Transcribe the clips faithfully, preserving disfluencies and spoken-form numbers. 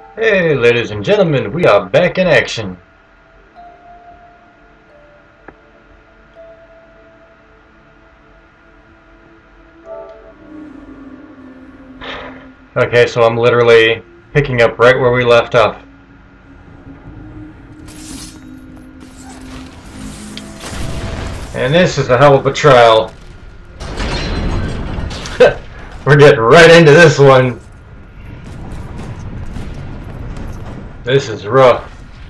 Hey, ladies and gentlemen, we are back in action. Okay, so I'm literally picking up right where we left off. And this is a hell of a trial. We're getting right into this one. This is rough.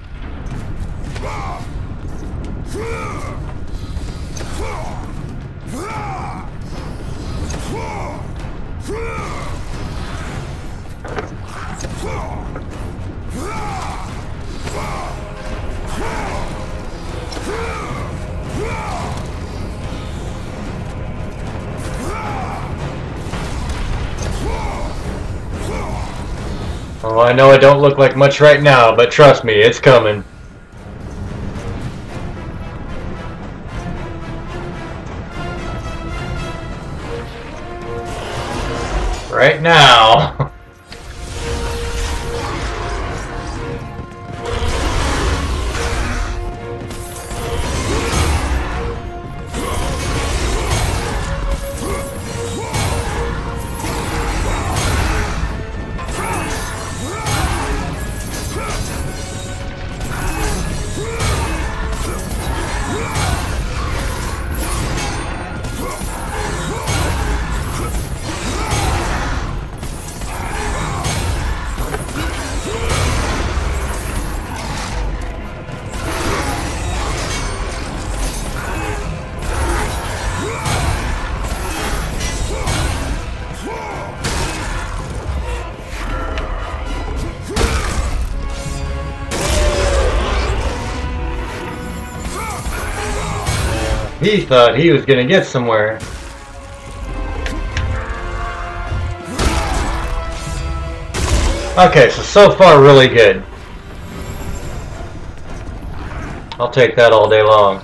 Oh, I know I don't look like much right now, but trust me, it's coming. Right now. He thought he was gonna get somewhere. Okay, so so far really good. I'll take that all day long.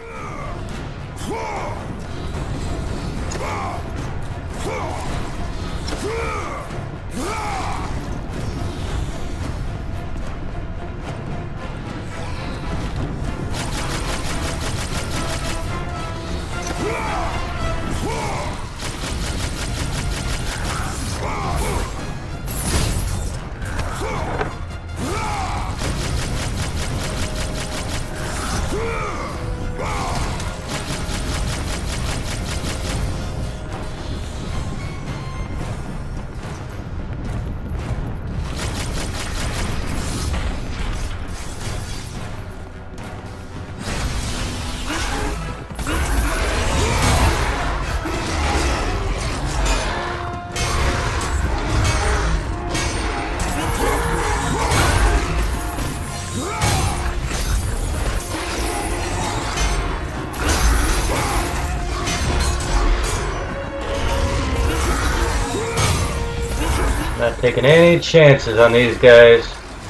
Not taking any chances on these guys.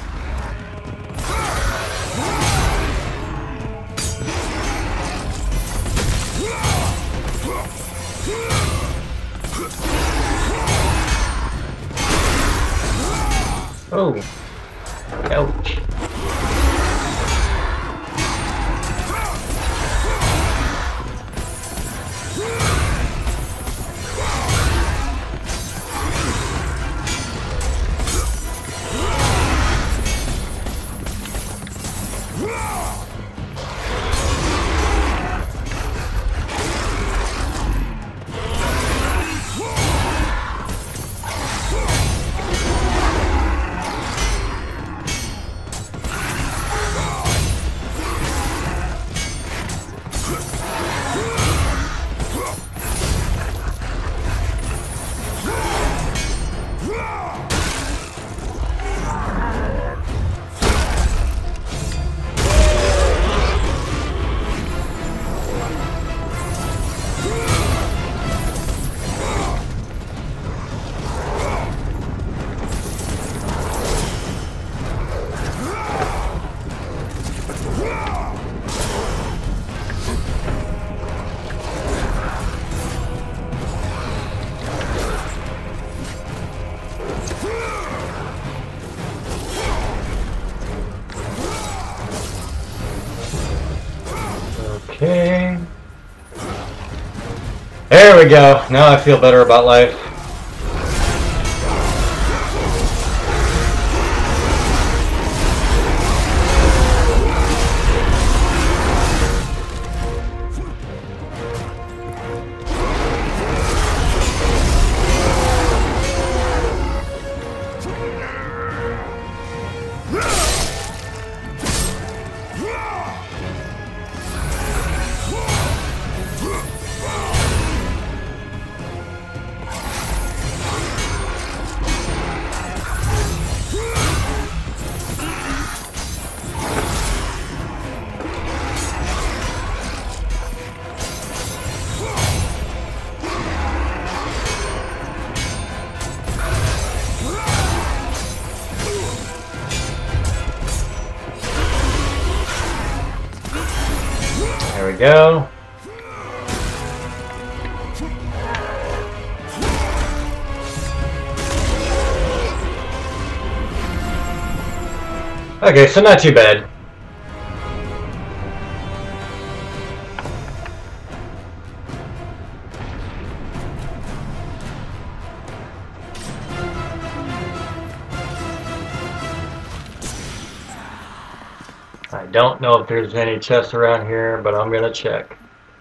Oh, ouch. we go. Now I feel better about life. There we go. Okay, so not too bad. I don't know if there's any chests around here, but I'm gonna check.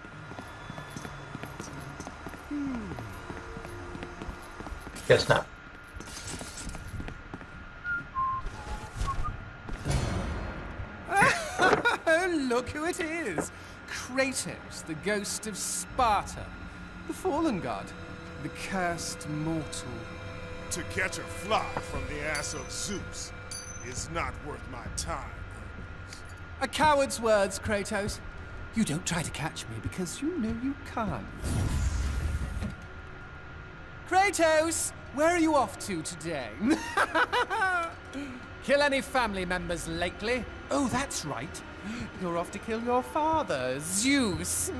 Guess not. Look who it is! Kratos, the ghost of Sparta, the fallen god, the cursed mortal. To catch a fly from the ass of Zeus is not worth my time. A coward's words, Kratos. You don't try to catch me because you know you can't. Kratos, where are you off to today? Kill any family members lately? Oh, that's right. You're off to kill your father, Zeus.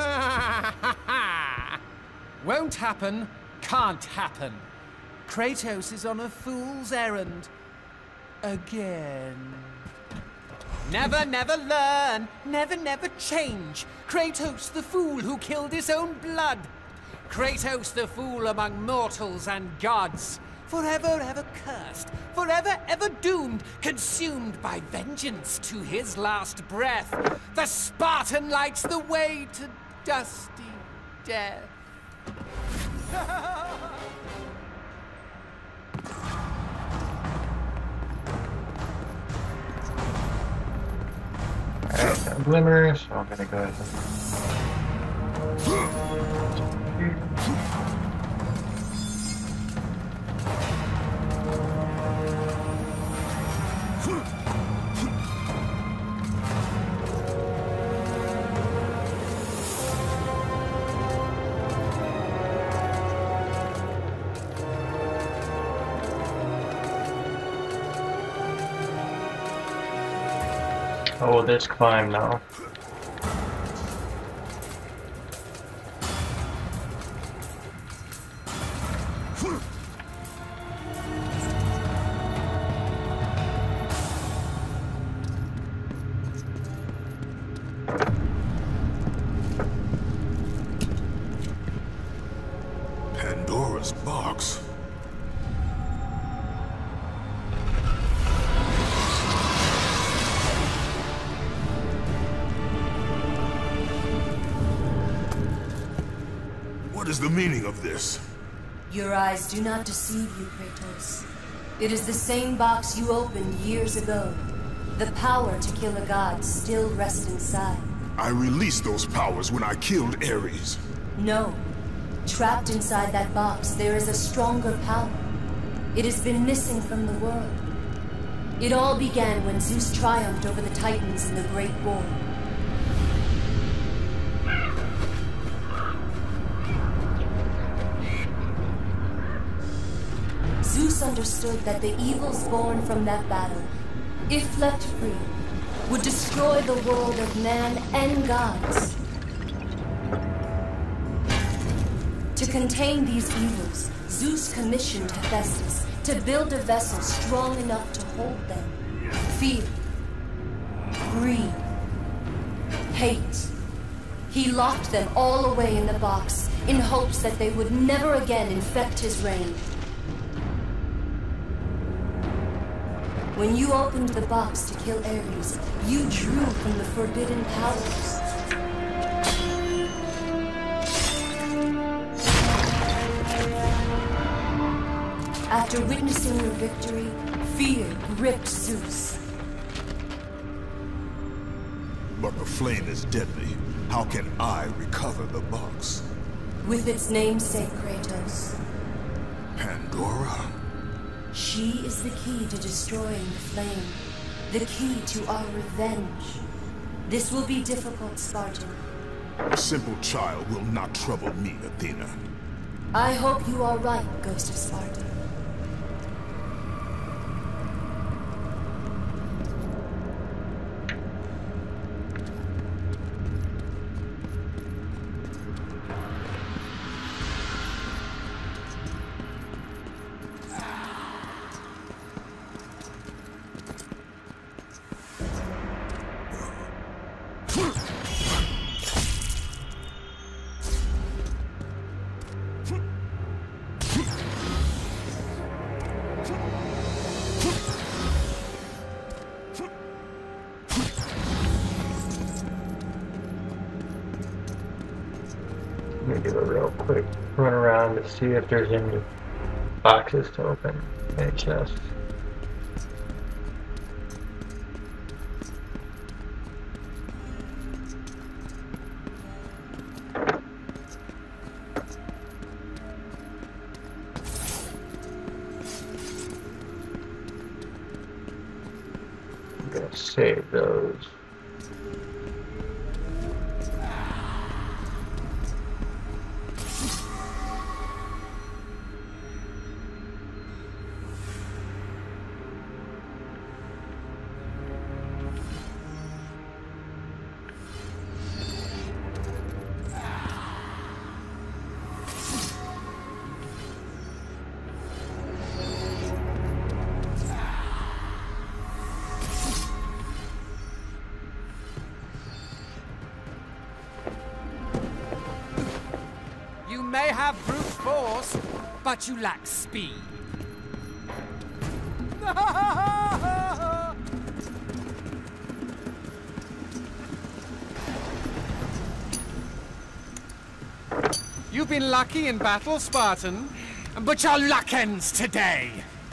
Won't happen, can't happen. Kratos is on a fool's errand. Again. Never, never learn. Never, never change. Kratos the fool who killed his own blood. Kratos the fool among mortals and gods. Forever, ever cursed. Forever, ever doomed. Consumed by vengeance to his last breath. The Spartan lights the way to dusty death. Alright, got a glimmer, so I'm gonna go ahead and... Oh, this climb now. Pandora's box. What is the meaning of this? Your eyes do not deceive you, Kratos. It is the same box you opened years ago. The power to kill a god still rests inside. I released those powers when I killed Ares. No. Trapped inside that box, there is a stronger power. It has been missing from the world. It all began when Zeus triumphed over the Titans in the Great War. Zeus understood that the evils born from that battle, if left free, would destroy the world of man and gods. To contain these evils, Zeus commissioned Hephaestus to build a vessel strong enough to hold them. Fear, greed, hate. He locked them all away in the box in hopes that they would never again infect his reign. When you opened the box to kill Ares, you drew from the forbidden powers. After witnessing your victory, fear gripped Zeus. But the flame is deadly. How can I recover the box? With its namesake, Kratos. Pandora? She is the key to destroying the flame. The key to our revenge. This will be difficult, Spartan. A simple child will not trouble me, Athena. I hope you are right, Ghost of Sparta. Let me do a real quick run around to see if there's any boxes to open, any chests. I'm gonna save those. You may have brute force, but you lack speed. You've been lucky in battle, Spartan, but your luck ends today.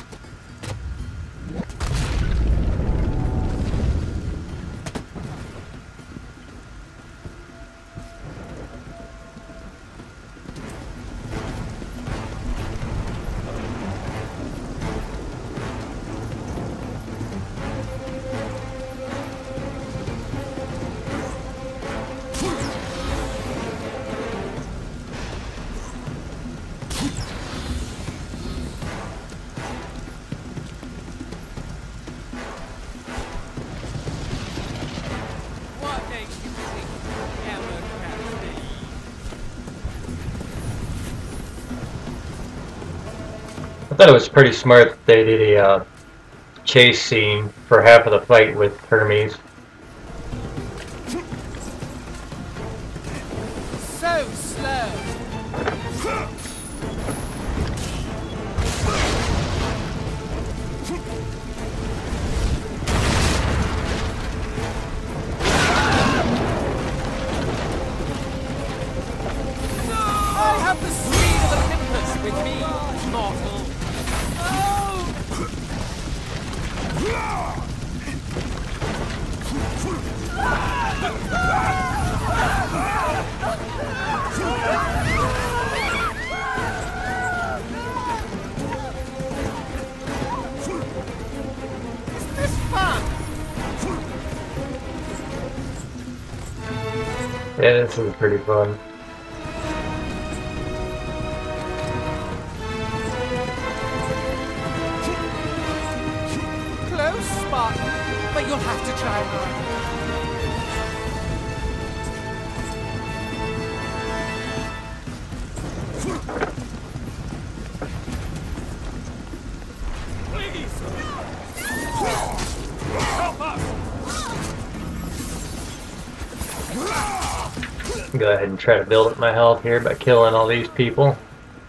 I thought it was pretty smart that they did a uh, chase scene for half of the fight with Hermes. So slow. I have the speed of Olympus with me, mortal. Isn't this fun? Yeah, this was pretty fun. Close, Spartan, but you'll have to try harder. Help us! Go ahead and try to build up my health here by killing all these people.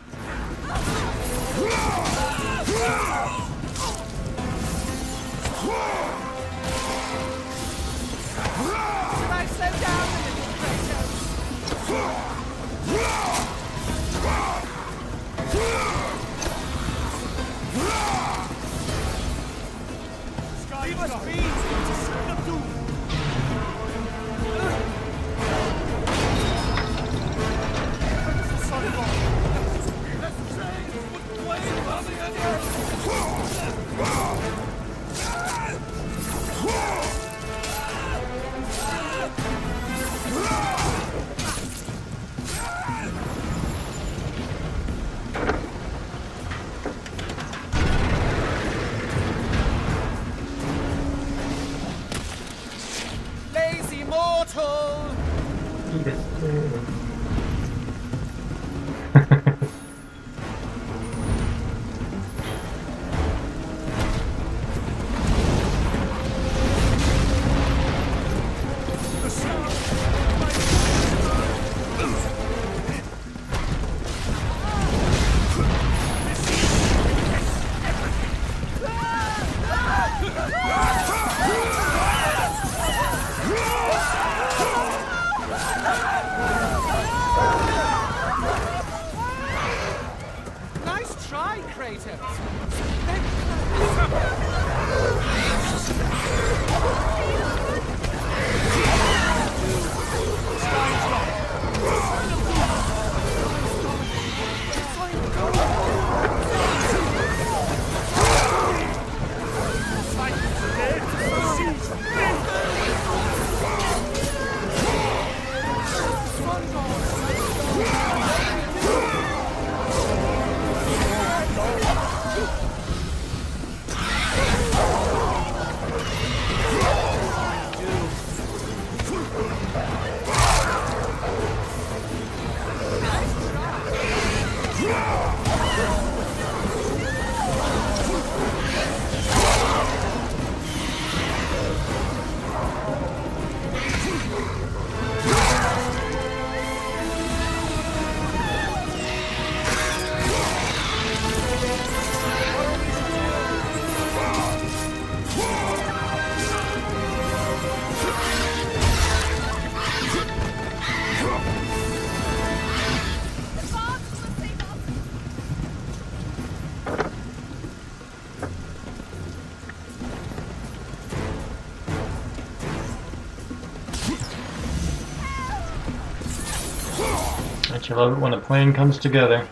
I love it when a plan comes together.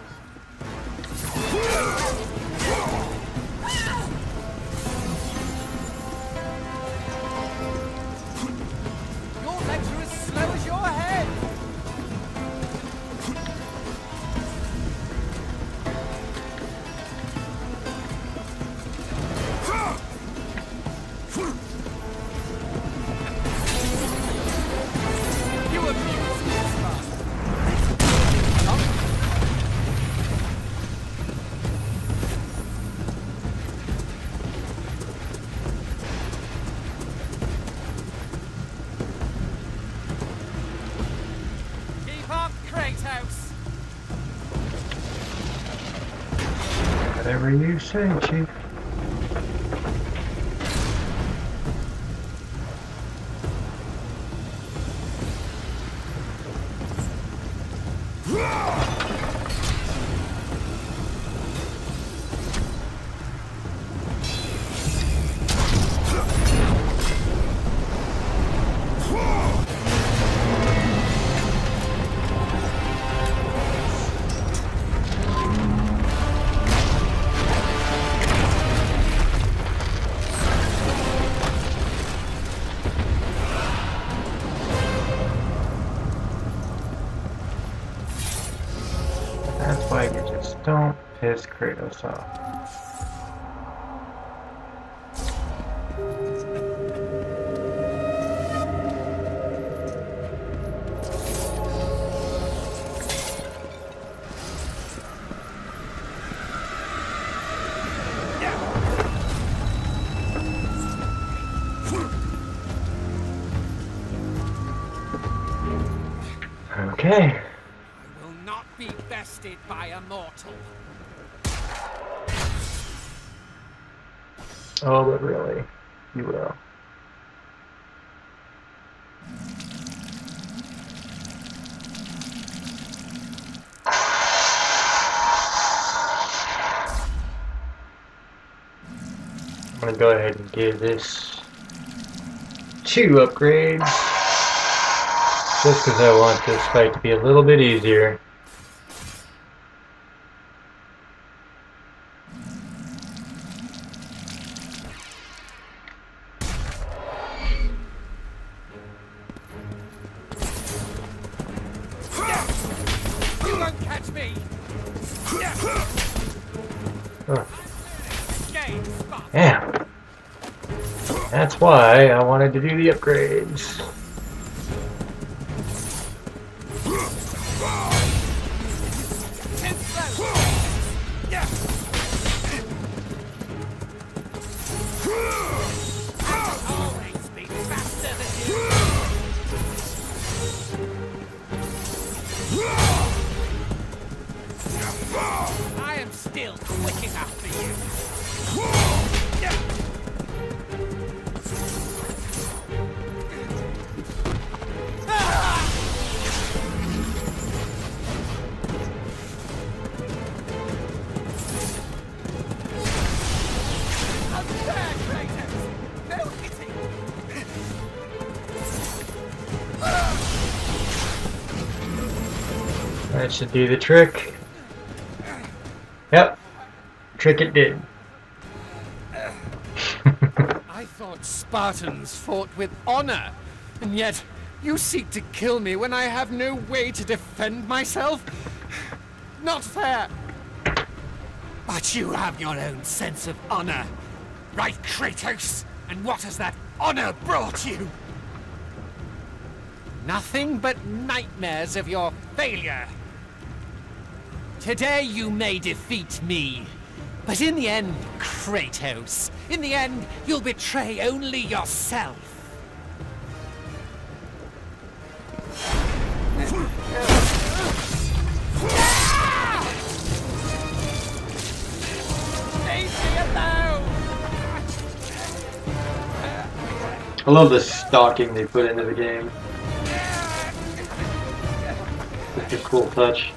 Your legs are as slow as your head. You abuse this fast. Whatever you say, Chief. That's why you just don't piss Kratos off. Okay. I will not be bested by a mortal. Oh, but really, you will. I'm gonna go ahead and give this two upgrades, just because I want this fight to be a little bit easier. You won't catch me. Oh. Game spot. Yeah. That's why I wanted to do the upgrades. Always be faster than you. I am still quick enough for you. That should do the trick. Yep. Trick it did. I thought Spartans fought with honor, and yet you seek to kill me when I have no way to defend myself? Not fair. But you have your own sense of honor, right, Kratos? And what has that honor brought you? Nothing but nightmares of your failure. Today you may defeat me, but in the end, Kratos, in the end, you'll betray only yourself. Leave me alone! I love the stalking they put into the game. It's a cool touch.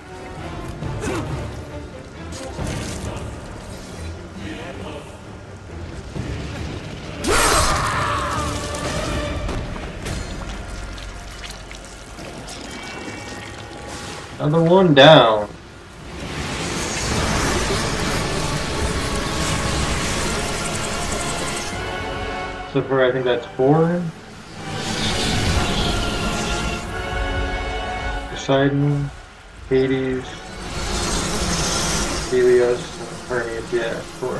Another one down. So far, I think that's four. Poseidon, Hades, Helios, and Hermes. Yeah, four.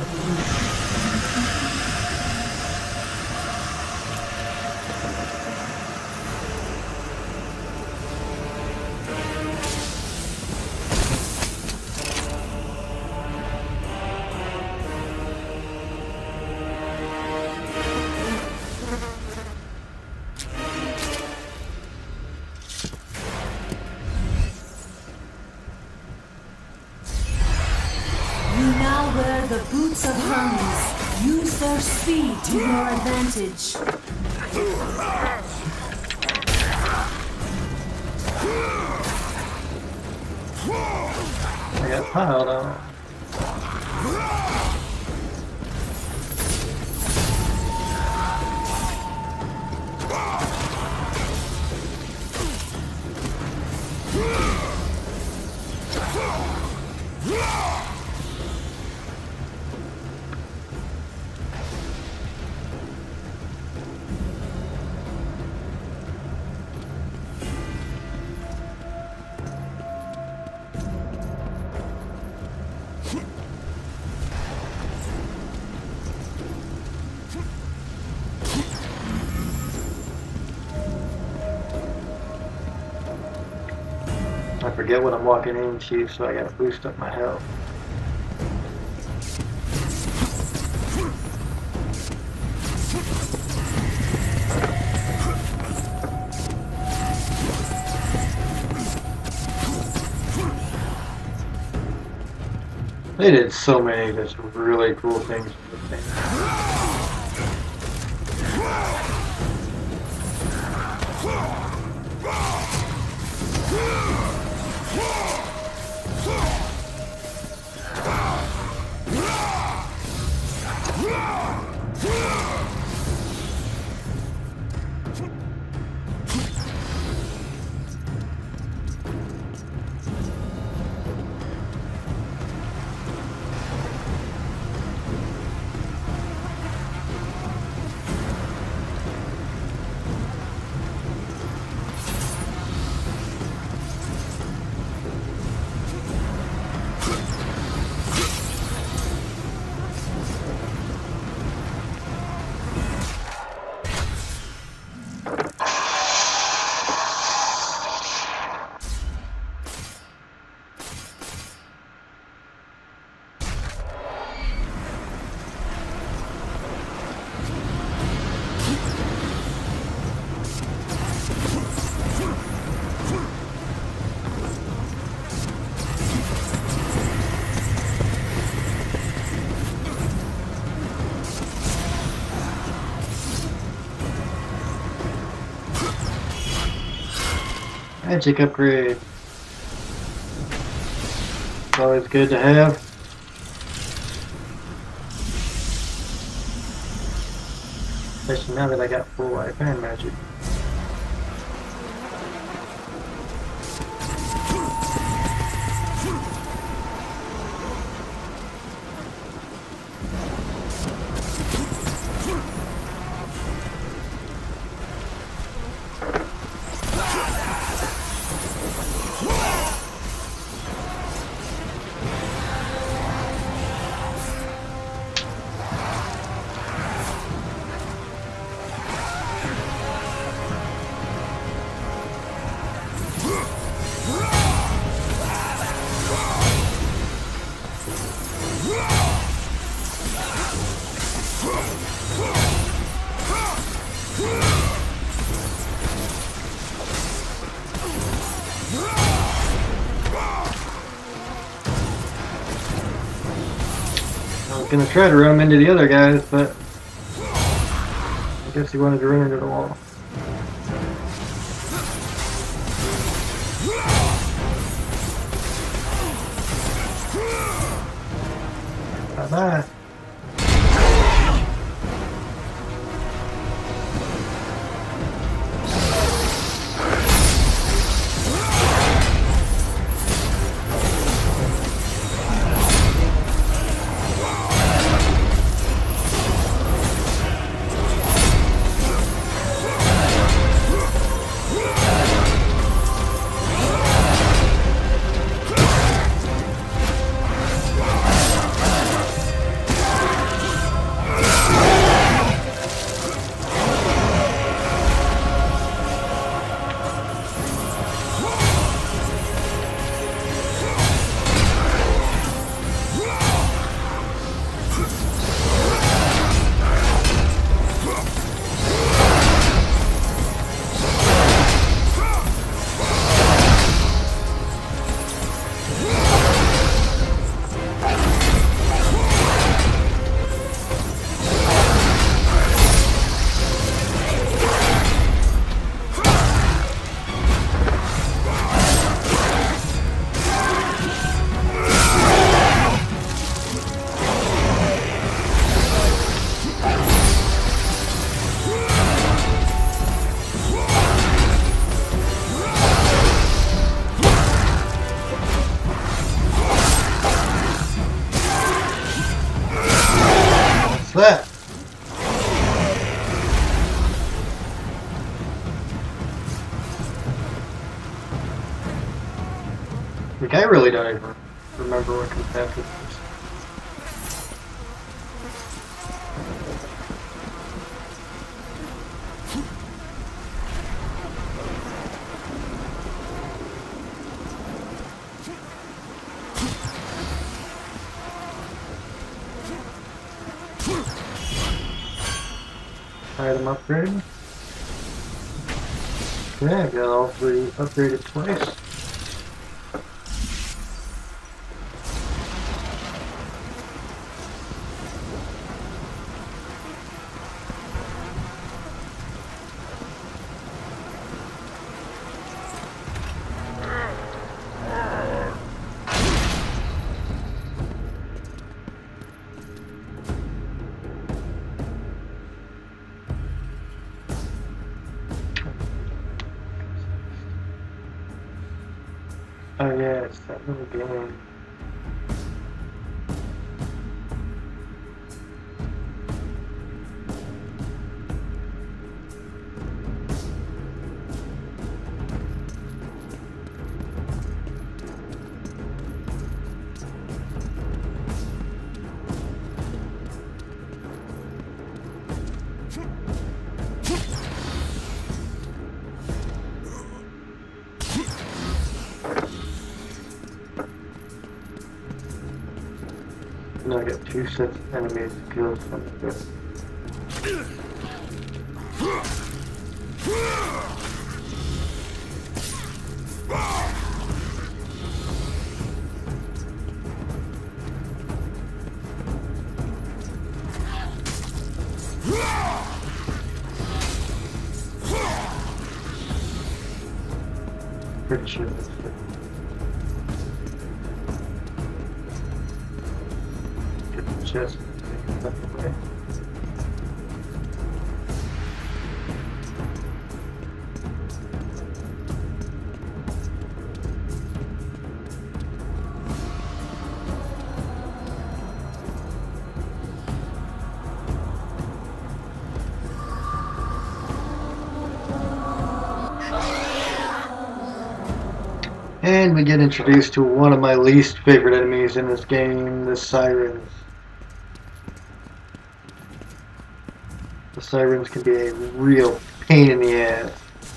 The boots of Hermes. Use their speed to your advantage. I got piled on. I forget what I'm walking into, so I gotta boost up my health. They did so many just really cool things with this thing. Magic upgrade. It's always good to have. Especially now that I got full life and magic. I was gonna try to run him into the other guys, but I guess he wanted to run into the wall. Bye bye. That. Like, I really don't even remember what comes after this. Item upgrade. Okay, I got all three upgraded twice. Oh yeah, it's that little game. Now I got two sets of enemies to kill from this. Pretty sure that's it. Just take that away. And we get introduced to one of my least favorite enemies in this game, the Sirens. The Sirens can be a real pain in the ass.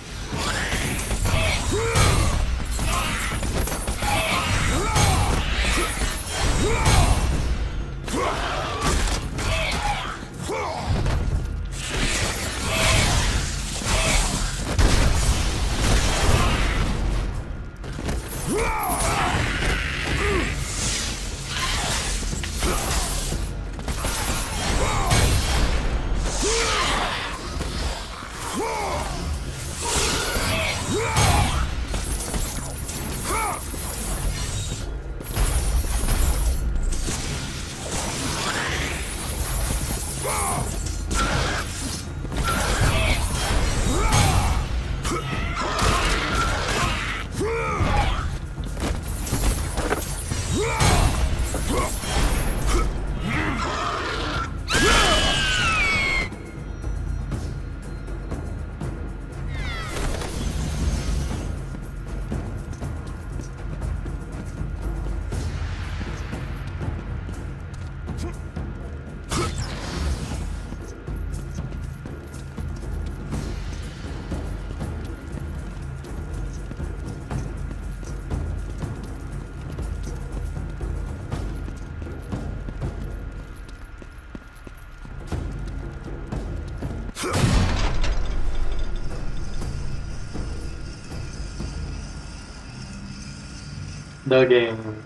The game.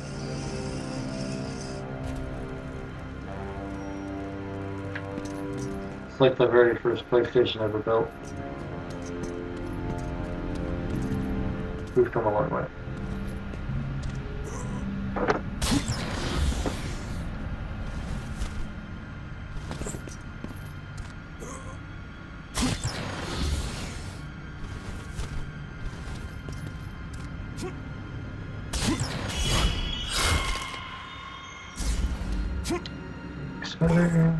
It's like the very first PlayStation ever built. We've come a long way. Exposure.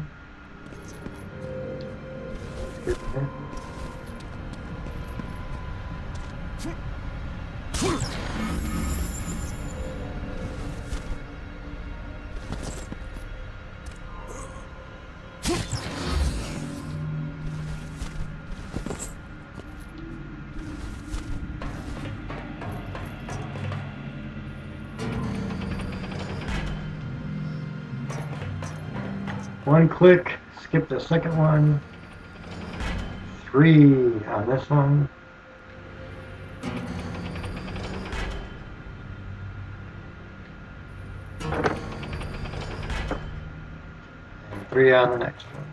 Good there. One click, skip the second one. Three on this one. And three on the next one.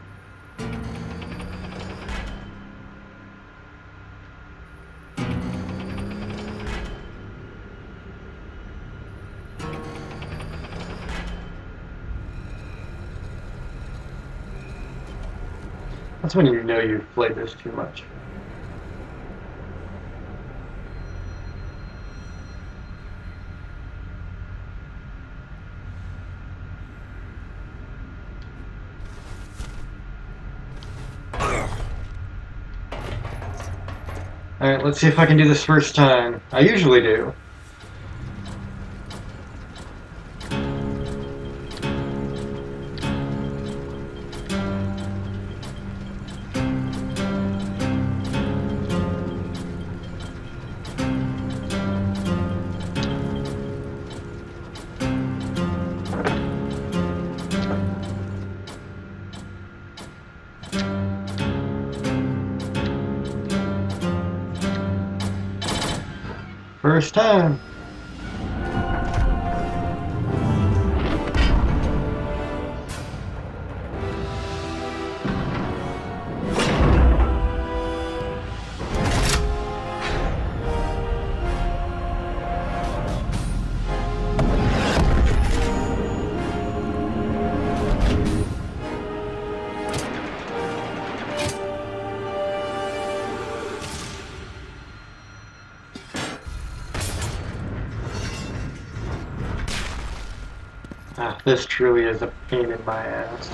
That's when you know you've played this too much. Alright, let's see if I can do this first time. I usually do. First time. Ah, this truly is a pain in my ass.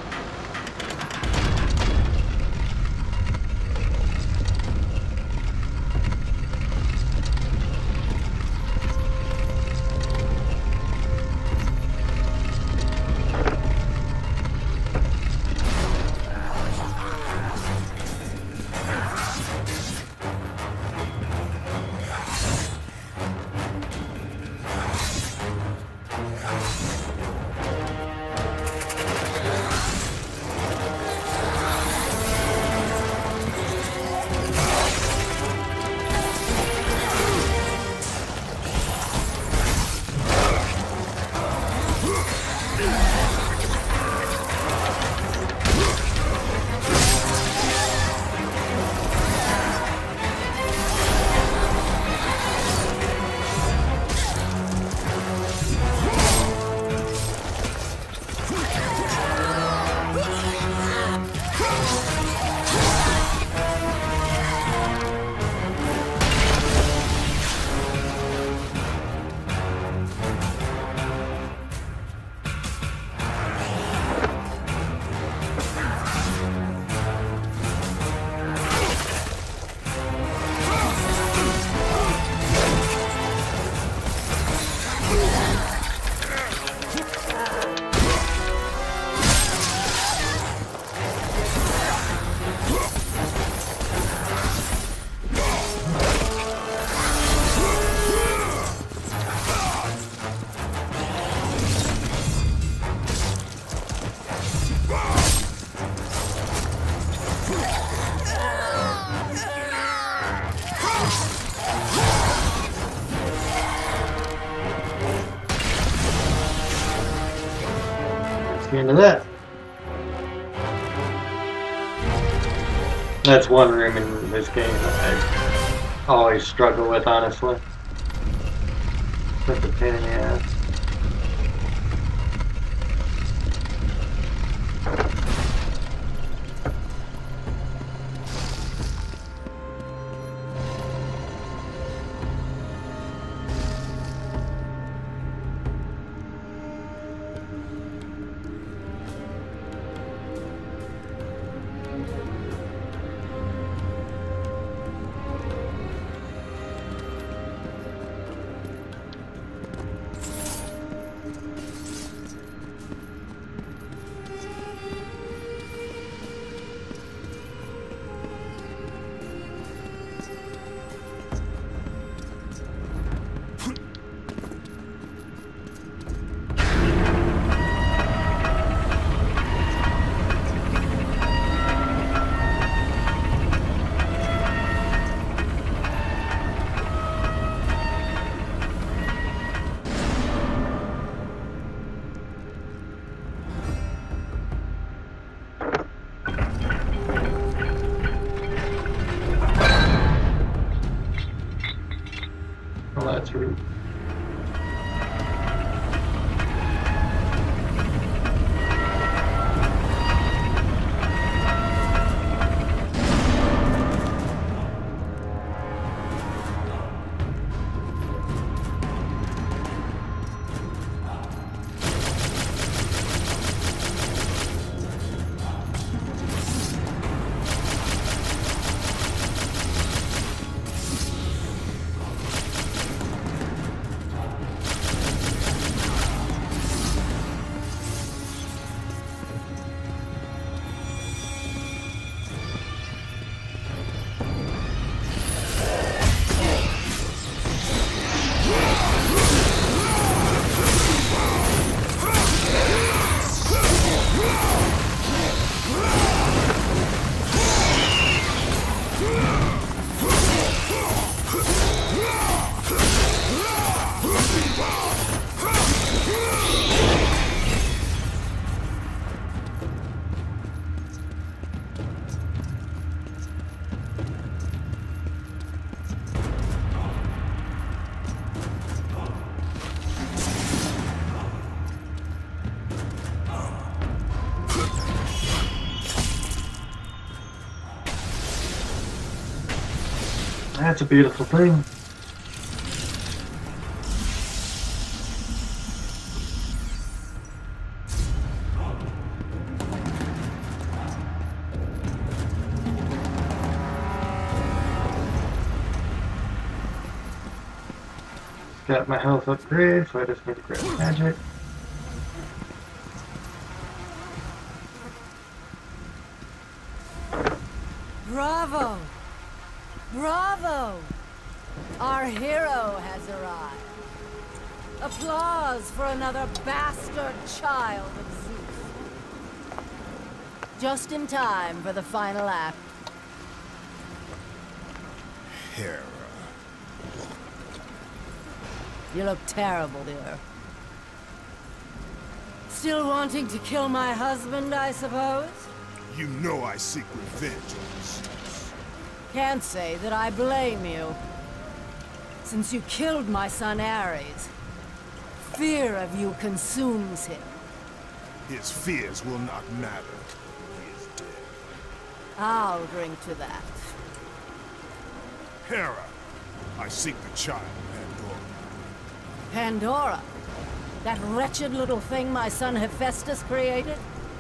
The end of that. That's one room in this game that I always struggle with, honestly. Such a pain in the ass. That's a beautiful thing. Got my health upgrade, so I just need to grab magic. Bravo! Bravo! Our hero has arrived. Applause for another bastard child of Zeus. Just in time for the final act. Hera. You look terrible, dear. Still wanting to kill my husband, I suppose? You know I seek revenge on Zeus. Can't say that I blame you. Since you killed my son Ares, fear of you consumes him. His fears will not matter. He is dead. I'll drink to that. Hera, I seek the child, Pandora. Pandora? That wretched little thing my son Hephaestus created?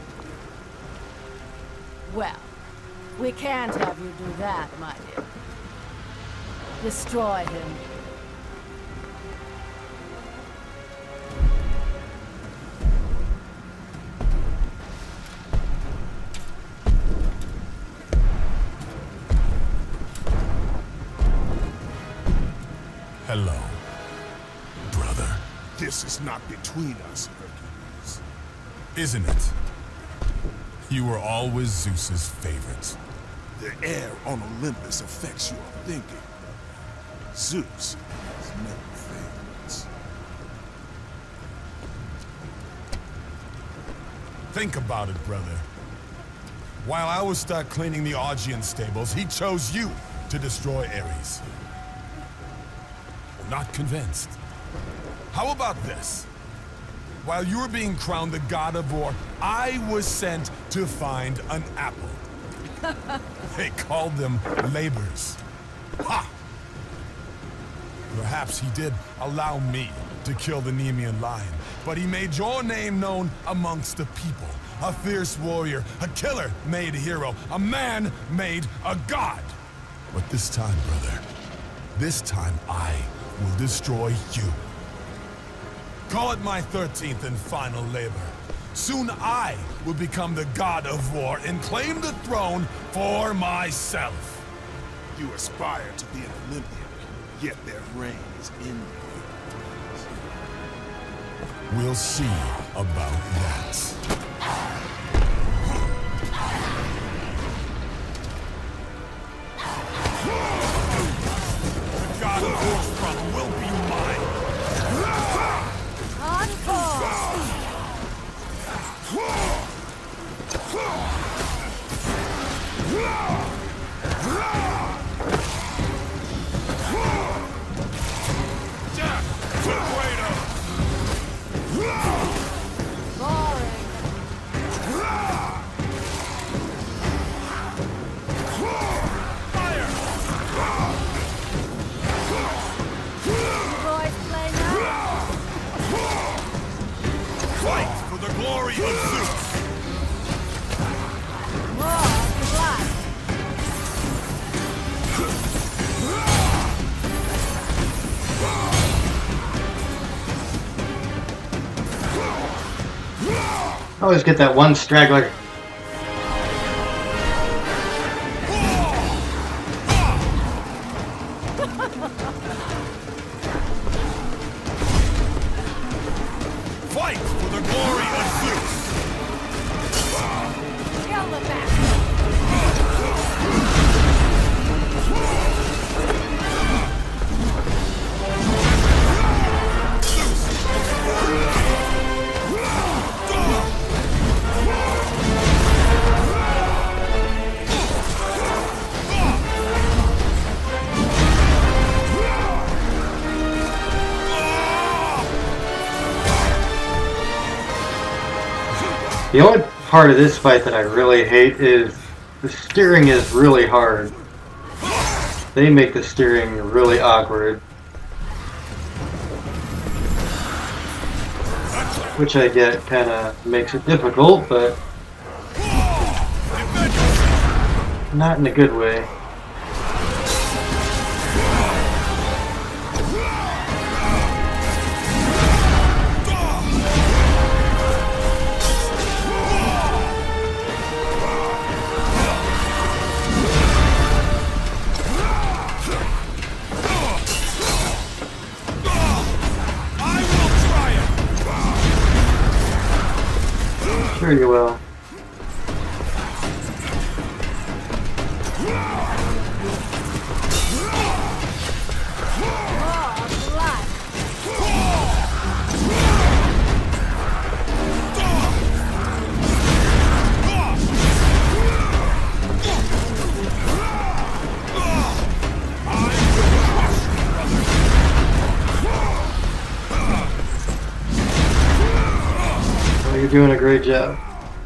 Well, we can't have you do that, my dear. Destroy him. Hello, brother. This is not between us, Hercules. Isn't it? You were always Zeus's favorite. The air on Olympus affects your thinking. Zeus has no favorites. Think about it, brother. While I was stuck cleaning the Augean stables, he chose you to destroy Ares. Not convinced. How about this? While you were being crowned the god of war, I was sent to find an apple. They called them labors. Ha! Perhaps he did allow me to kill the Nemean lion, but he made your name known amongst the people. A fierce warrior, a killer made hero, a man made a god. But this time, brother, this time I will destroy you. Call it my thirteenth and final labor. Soon I will become the god of war and claim the throne for myself. You aspire to be an Olympian, yet their reign is in you. We'll see about that. The god of war's throne will be mine. Glory of Zeus! I always get that one straggler. Fight for the glory of Zeus! Kill the back! The only part of this fight that I really hate is the steering is really hard. they make the steering really awkward. Which I get kind of makes it difficult, but not in a good way. Sure you will. Well, you're doing a great job.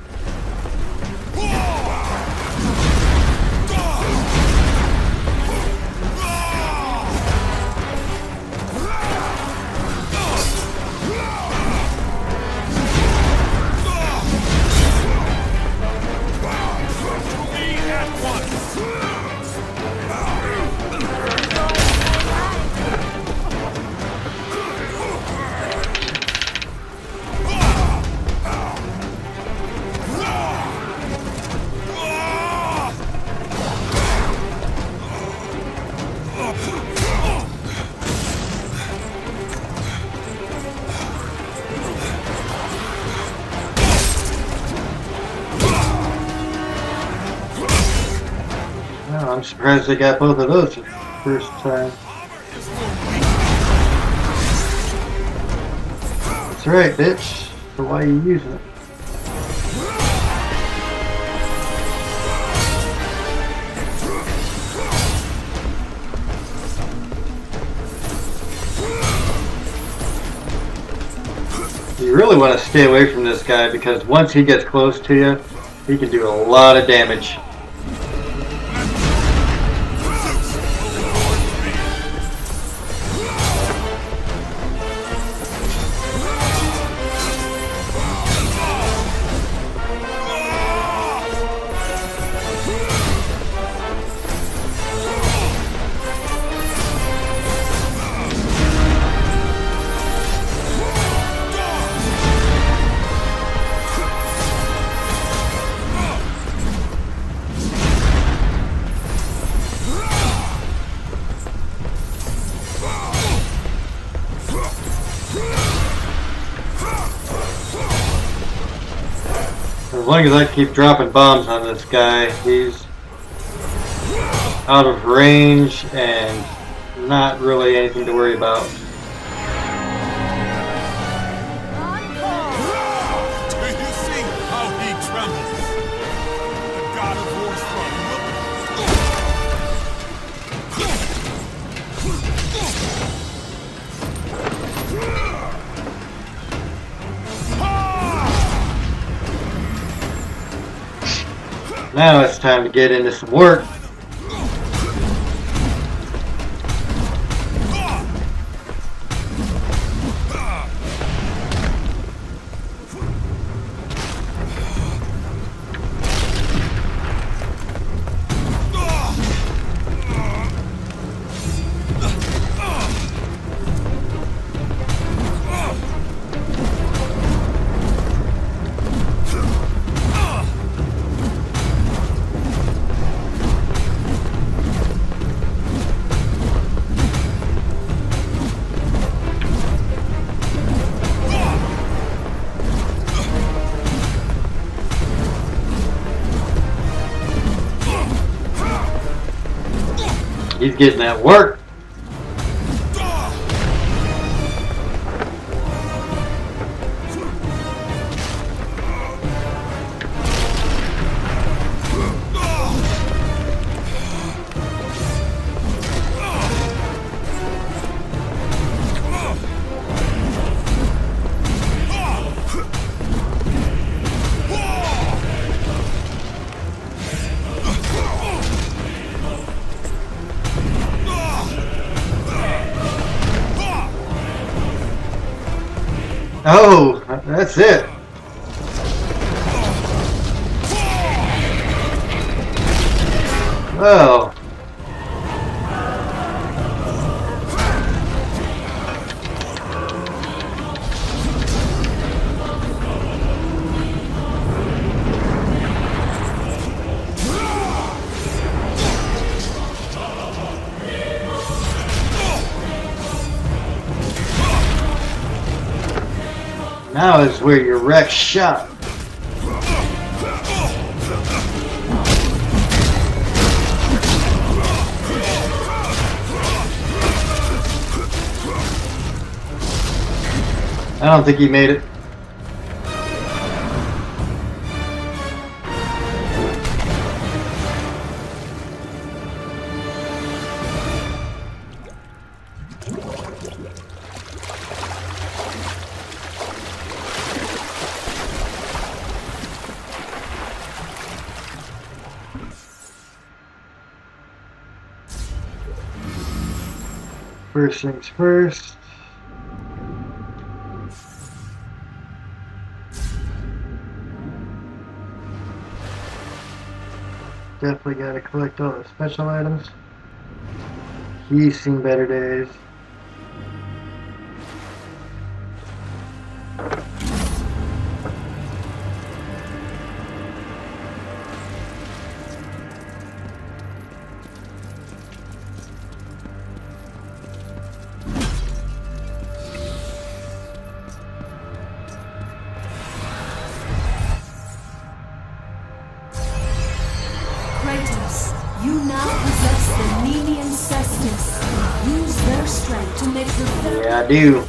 I'm surprised they got both of those the first time. That's right, bitch. So why are you using it? You really want to stay away from this guy because once he gets close to you, he can do a lot of damage. As long as I keep dropping bombs on this guy, he's out of range and not really anything to worry about. Do you see how he trembles? The god of war's throne. Now it's time to get into some work. He's getting that work. Oh, that's it. Well. Now is where your wreck shot. I don't think he made it. First things first. Definitely got to collect all the special items. He's seen better days. You now possess the Nemean Cestus. Use their strength to make the very Yeah, I do.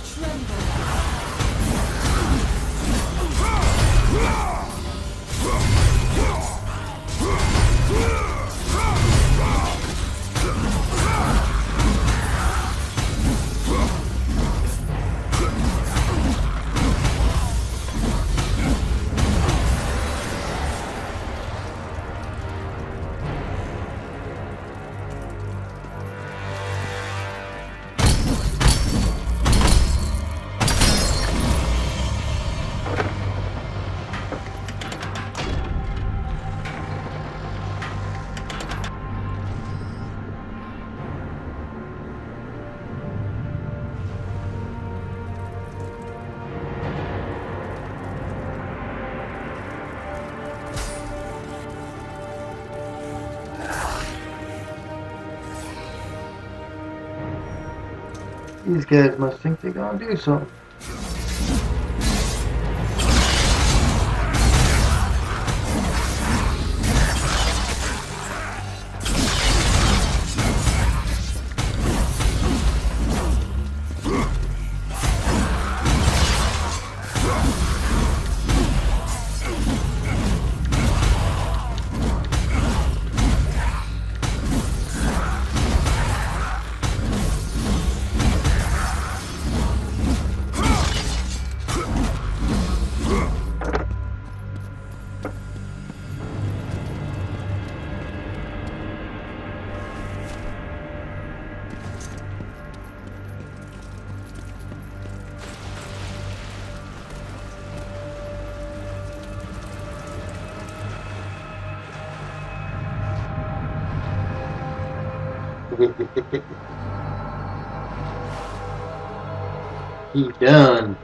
These guys must think they're gonna do something. He done.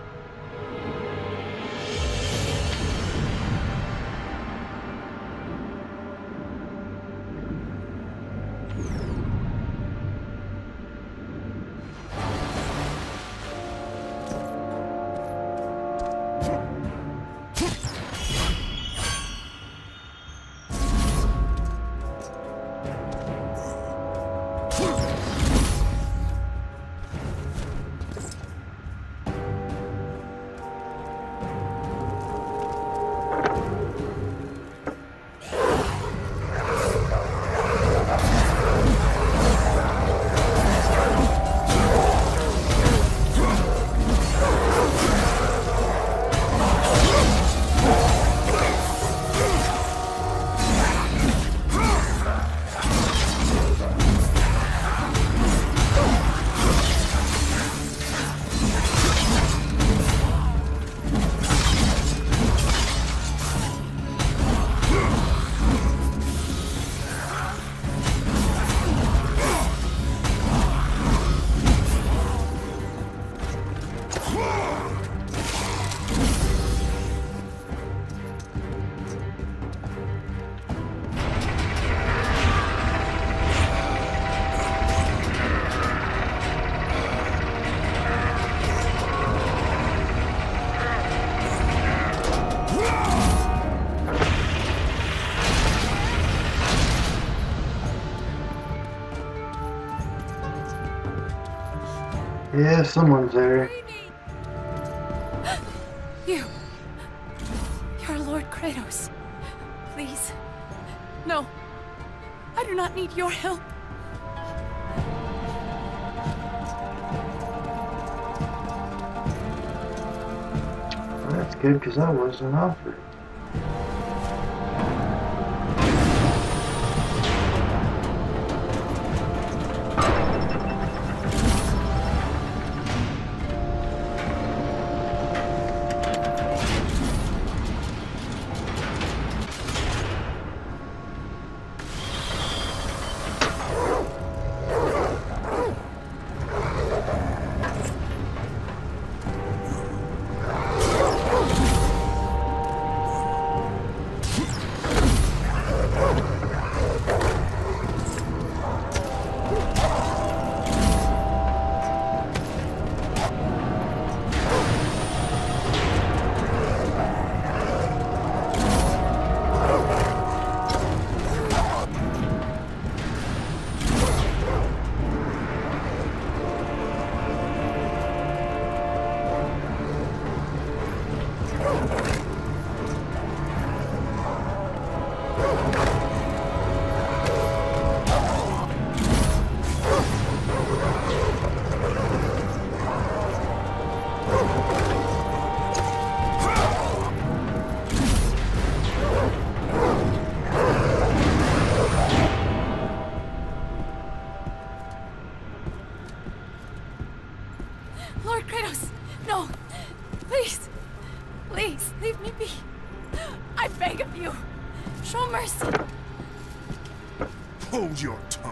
Yeah, someone's there. You. You're Lord Kratos. Please. No. I do not need your help. Well, that's good, because I wasn't offered. Lord Kratos, no! Please! Please, leave me be! I beg of you! Show mercy! Hold your tongue.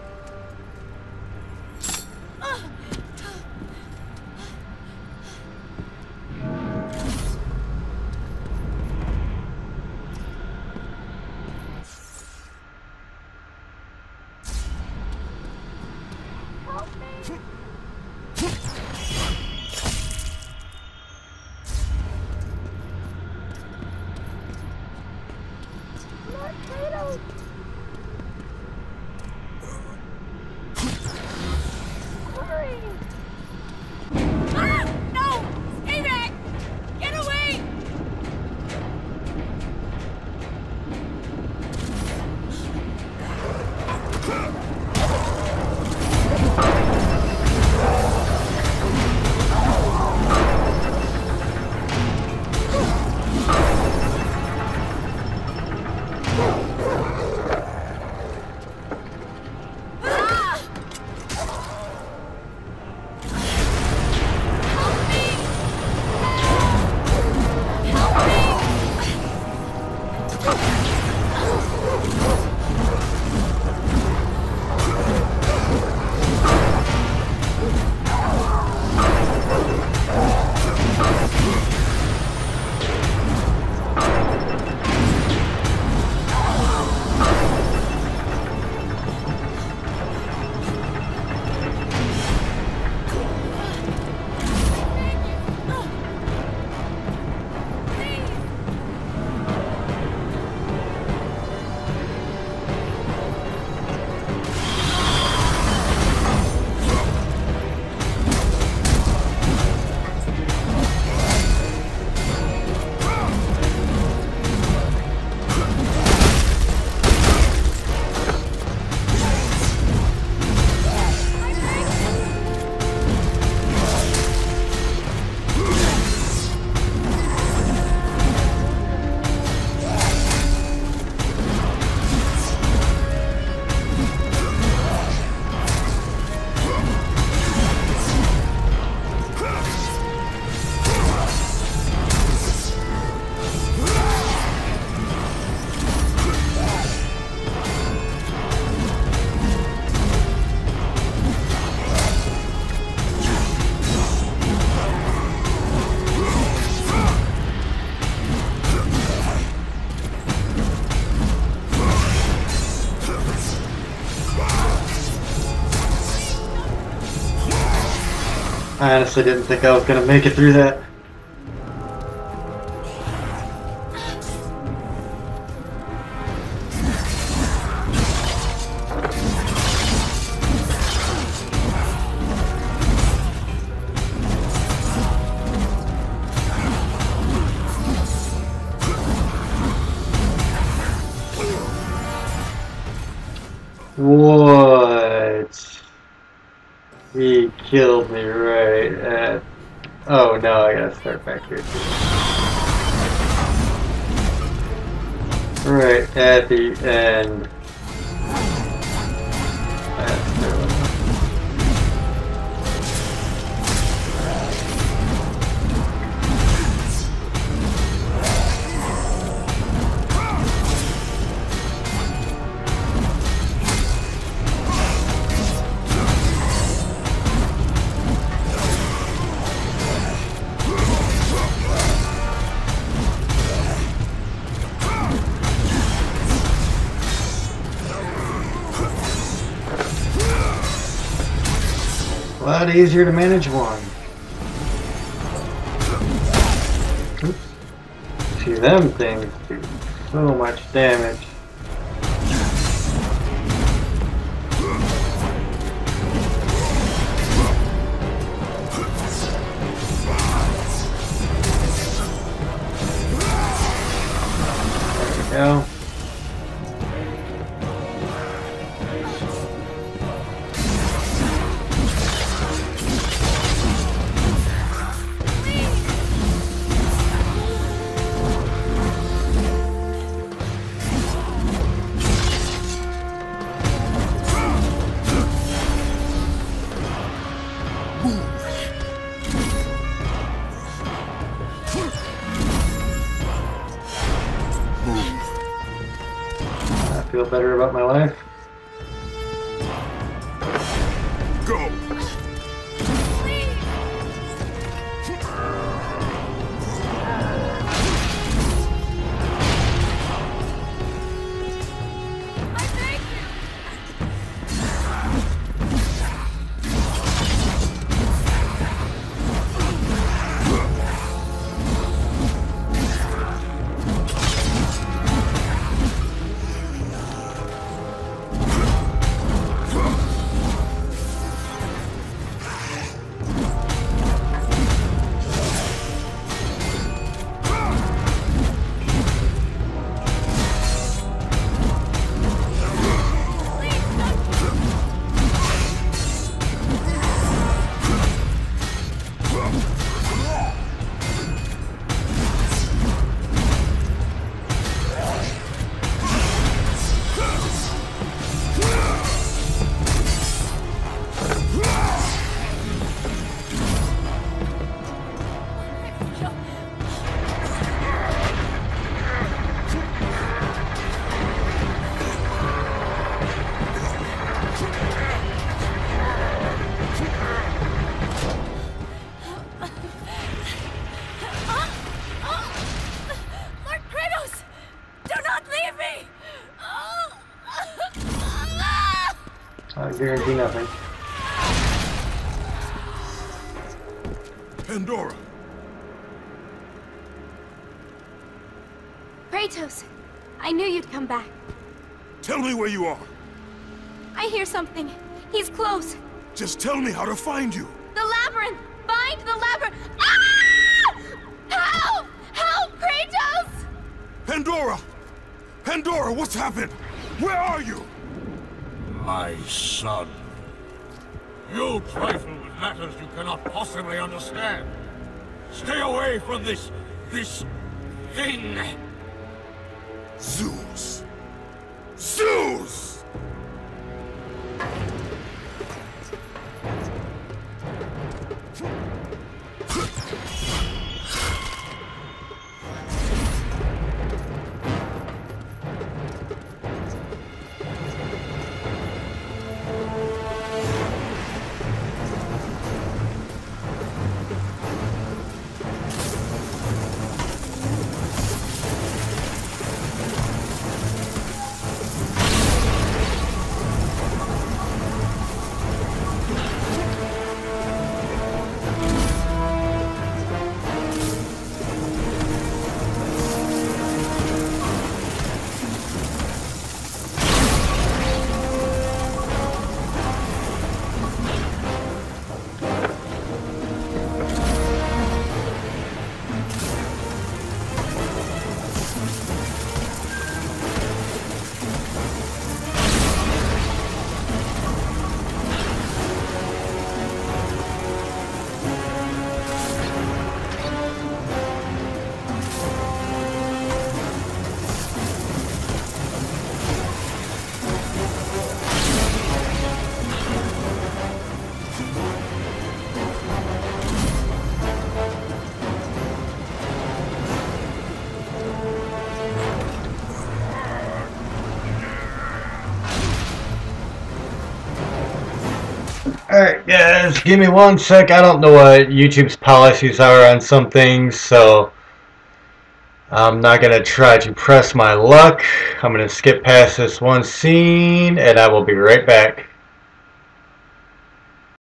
I honestly didn't think I was going to make it through that. What? He killed me right at... Oh no, I gotta start back here too. Right at the end. That's terrible. A lot easier to manage one. Oops. See, them things do so much damage. There we go. Feel better about my life. Go! I guarantee nothing. Pandora! Kratos, I knew you'd come back. Tell me where you are. I hear something. He's close. Just tell me how to find you. The labyrinth! Find the labyrinth! Ah! Help! Help, Kratos! Pandora! Pandora, what's happened? Where are you? My son. You trifle with matters you cannot possibly understand. Stay away from this... this... thing. Zeus! Zeus! Alright guys, give me one sec. I don't know what YouTube's policies are on some things, so I'm not going to try to press my luck. I'm going to skip past this one scene, and I will be right back.